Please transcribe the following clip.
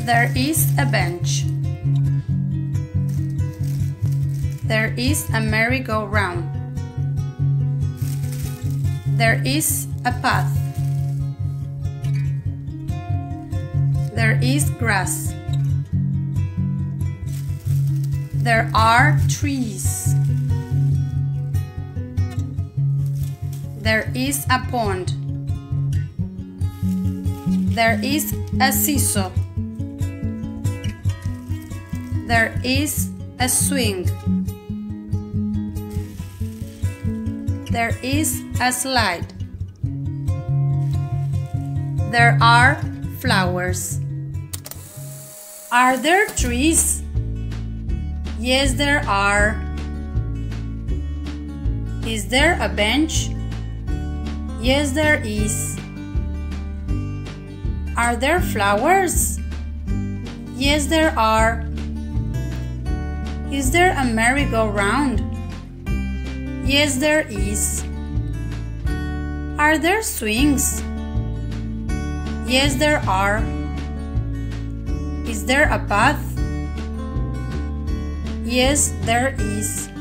There is a bench. There is a merry-go-round. There is a path. There is grass. There are trees. There is a pond. There is a seesaw. There is a swing. There is a slide. There are flowers. Are there trees? Yes, there are. Is there a bench? Yes, there is. Are there flowers? Yes, there are. Is there a merry-go-round? Yes, there is. Are there swings? Yes, there are. Is there a path? Yes, there is.